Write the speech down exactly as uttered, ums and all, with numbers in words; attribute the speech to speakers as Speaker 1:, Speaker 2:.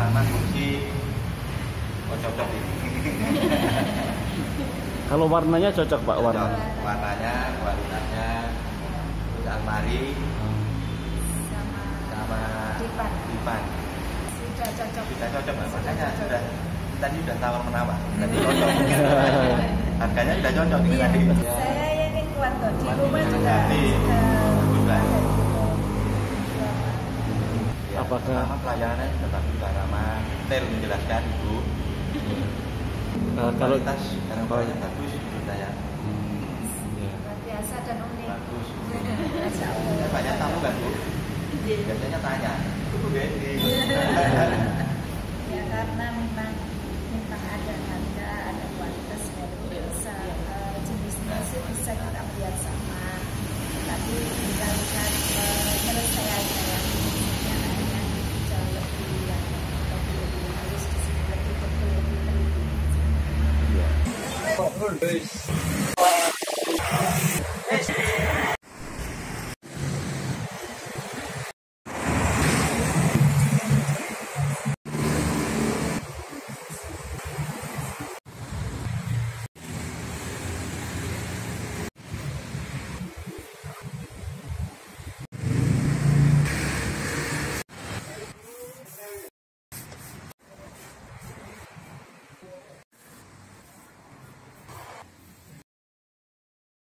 Speaker 1: ramah, bersih, oh, cocok ini.
Speaker 2: Kalau warnanya cocok Pak,
Speaker 1: Cocok.
Speaker 2: warna.
Speaker 1: Warnanya, kualitasnya, terus almari
Speaker 3: sama
Speaker 1: sama
Speaker 3: lipan.
Speaker 1: lipan.
Speaker 3: Sudah cocok.
Speaker 1: Sudah cocok, Mbak.
Speaker 3: Sudah
Speaker 1: Makanya
Speaker 3: cocok.
Speaker 1: sudah tadi sudah tawar menawar, tadi cocok. Harganya sudah cocok ini
Speaker 3: Iya,
Speaker 1: tadi.
Speaker 3: saya yakin kuat kok. Di rumah juga
Speaker 1: Jadi,
Speaker 3: sudah
Speaker 1: bagus, Mbak. Ya,
Speaker 2: Apakah-
Speaker 1: pertama pelayanannya sudah bagus, sudah ramah, detail menjelaskan Ibu.
Speaker 2: Nah, kalau
Speaker 1: Kualitas barang-barangnya bagus menurut saya.
Speaker 2: ya.
Speaker 3: luar biasa dan unik.
Speaker 1: Bagus.
Speaker 3: Masya
Speaker 1: Ya,
Speaker 3: Allah.
Speaker 1: banyak tamu kan Bu? Biasanya tanya, itu Bu Dedi.
Speaker 3: Ya karena memang memang ada harga, ada kualitas dari bisa eh, jenisnya sih bisa kita lihat sama, tapi tinggalkan eh, menurut saya aja ya, yang lainnya jauh lebih yang lebih lebih halus di sini, lebih betul lebih teliti.
Speaker 1: Iya.